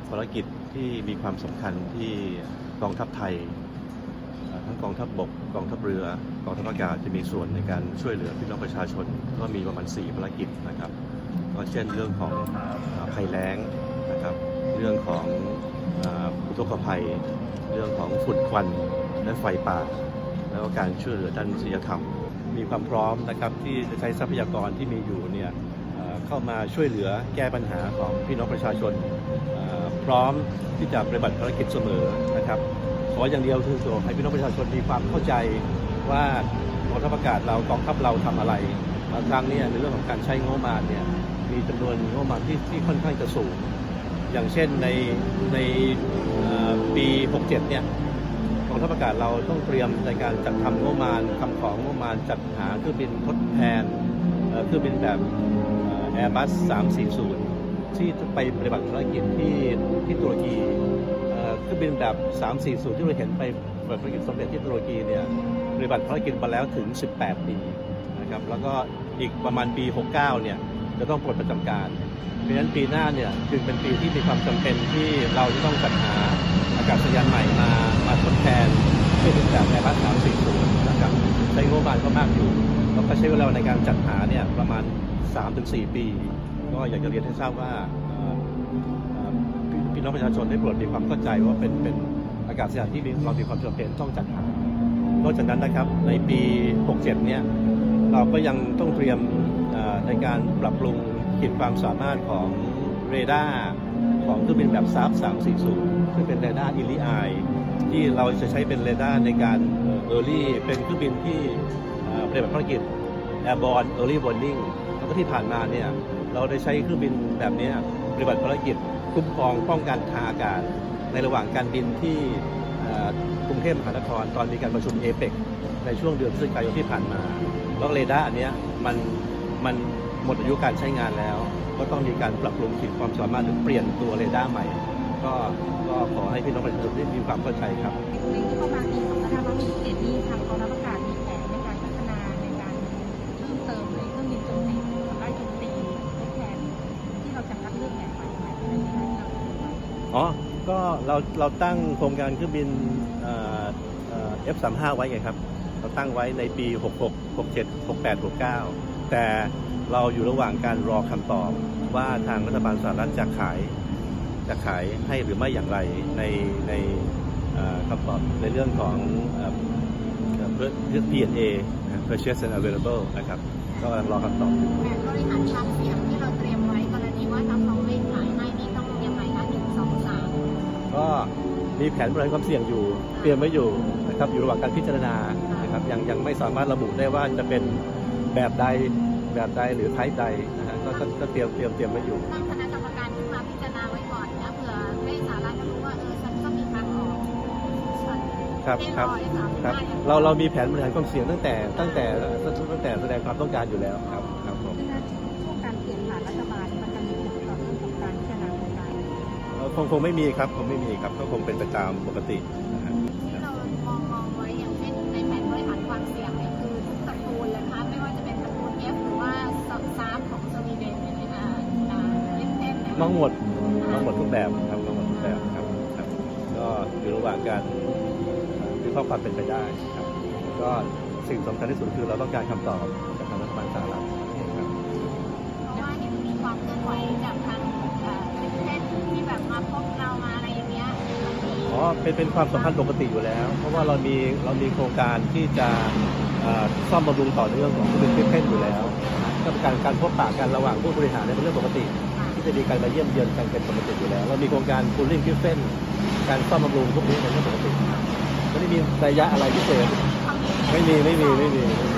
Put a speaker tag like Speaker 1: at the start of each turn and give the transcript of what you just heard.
Speaker 1: ภารกิจที่มีความสำคัญที่กองทัพไทยทั้งกองทัพบกกองทัพเรือกองทัพอากาศจะมีส่วนในการช่วยเหลือพี่น้องประชาชนก็มีประมาณ4ภารกิจนะครับก็เช่นเรื่องของภัยแล้งนะครับเรื่องของอุทกภัยเรื่องของฝุ่นควันและไฟป่าแล้วก็การช่วยเหลือด้านมนุษยธรรมมีความพร้อมนะครับที่จะใช้ทรัพยากรที่มีอยู่เนี่ยเข้ามาช่วยเหลือแก้ปัญหาของพี่น้องประชาชนพร้อมที่จะปฏิบัติภารกิจเสมอนะครับขออย่างเดียวคือให้พี่น้องประชาชนมีความเข้าใจว่ากองทัพอากาศเรากองทัพเราทำอะไรบางครั้งเนี่ยในเรื่องของการใช้งบประมาณเนี่ยมีจำนวนงบประมาณที่ค่อนข้างจะสูงอย่างเช่นในปี 67 เนี่ยกองทัพอากาศเราต้องเตรียมในการจัดทำงบประมาณคำของงบประมาณจัดหาเครื่องบินทดแทนเครื่องบินแบบ Airbus 340 ที่ไปปฏิบัติภารกิจที่ตุรกีเครื่องบินแบบ 340 ที่เราเห็นไปปฏิบัติภารกิจสำเร็จที่ตุรกีเนี่ยปฏิบัติภารกิจมาแล้วถึง 18 ปีนะครับแล้วก็อีกประมาณปี 69 เนี่ยจะต้องปลดประจำการเพราะฉะนั้นปีหน้าเนี่ยจึงเป็นปีที่มีความจำเป็นที่เราจะต้องจัดหาอากาศยานใหม่มาทดแทนเครื่องบินแบบ Airbus 340 นะครับใช้งบประมาณก็มากอยู่แล้วก็ใช้เวลาในการจัดหาเนี่ยประมาณ 3-4 ปีก็อยากจะเรียนให้ทราบว่าพี่น้องประชาชนได้โปรดมีความเข้าใจว่าเป็นอากาศยานที่เรามีความจำเป็นต้องจัดหานอกจากนั้นนะครับในปี 67 เนี่ยเราก็ยังต้องเตรียมในการปรับปรุงขีดความสามารถของเรดาร์ของเครื่องบินแบบซาฟ340ซึ่งเป็นเรดาร์อิลิไอที่เราจะใช้เป็นเรดาร์ในการเป็นเครื่องบินที่ปฏิบัติภารกิจ Airborne Early Warning แล้วก็ที่ผ่านมาเนี่ยเราได้ใช้เครื่องบินแบบนี้ปฏิบัติภารกิจคุ้มครองป้องกันทางอากาศในระหว่างการบินที่กรุงเทพมหานครตอนมีการประชุมเอเปกในช่วงเดือนพฤศจิกายนที่ผ่านมาแล้วเรดาร์อันนี้มันหมดอายุการใช้งานแล้วก็ต้องมีการปรับปรุงขีดความสามารถหรือเปลี่ยนตัวเรดาร์ใหม่ก็ขอให้พี่น้องประชาชนได้มีความเข้าใจครับ
Speaker 2: ในที่ประมาณปี2567นี้ทางกองทัพอากาศมีแผนในการพัฒนาในการเพิ่มเติมในเครื่องบินโจมตีไล่โจมตีทดแทนที่เราจะคัดเลือกแบบใหม่
Speaker 1: อ๋อก็เราตั้งโครงการเครื่องบินF-35 ไว้ไงครับเราตั้งไว้ในปี 66 67 68 69 แต่เราอยู่ระหว่างการรอคำตอบว่าทางรัฐบาลสหรัฐจะขายให้หรือไม่อย่างไรในคำตอบในเรื่องของP&A Purchase and Available นะครับก็กำลังรอคำตอบ
Speaker 2: แผนบริหารความเสี่ยงที่เราเตรียมไว้กรณีว่าถ้าเขาไม่ขายให้นี่ต้องยังไงคะ1 2 3
Speaker 1: ก็มีแผนบริหารความเสี่ยงอยู่เตรียมไว้อยู่นะครับอยู่ระหว่างการพิจารณานะครับยังไม่สามารถระบุได้ว่าจะเป็นแบบใดหรือไทป์ใดนะฮะก็เตรียมไว้อยู่
Speaker 2: ตั้งคณะกรรมการขึ้นมาพิจารณาไว้ก่อนนะเผื่อให้สาระรู้ว่าฉันก็มีทางออก
Speaker 1: ครับเรามีแผนบริหารความเสี่ยงตั้งแต่แสดงความต้องการอยู่แล้วครับผม
Speaker 2: ช่วงการเปลี่ยนผ่านรัฐบาลมันจะมีผลต่อเรื่องของการพิจารณาโครงการ
Speaker 1: คงไม่มีครับก็คงเป็นไปตามปกติ
Speaker 2: ที่เรามองไว้อย่างเช่นในแผนบริหารความเสี่ยงเนี่ยคือทุกตระกูลเลยนะคะไม่ว่าจะเป็นตระกูล F หรือว่าซาฟของสวีเดนเนี่ย
Speaker 1: ทั้งหมดทุกแบบครับทั้งหมดทุกแบบครับก็อยู่ระหว่างการวิเคราะห์ความเป็นไปได้ครับก็สิ่งสำคัญที่สุดคือเราต้องการคำตอบจากทางรัฐบาลสหรัฐครับ
Speaker 2: เพราะว่าเห็นมีความเคลื่อนไหวจากทางประเทศที่แบบมาพบเรามาอะไรอย่างเงี้ย
Speaker 1: เป็นความสัมพันธ์ปกติอยู่แล้วเพราะว่าเรามีโครงการที่จะซ่อมบำรุงต่อเนื่องของเครื่องบินGripenอยู่แล้วก็เป็นการพบปะกันระหว่างผู้บริหารเป็นเรื่องปกติที่จะมีการมาเยี่ยมเยือนกันเป็นปกติอยู่แล้วเรามีโครงการ Cooling Gripen การซ่อมบำรุงพวกนี้เป็นเรื่องปกติไม่ได้มีระยะอะไรพิเศษไม่มี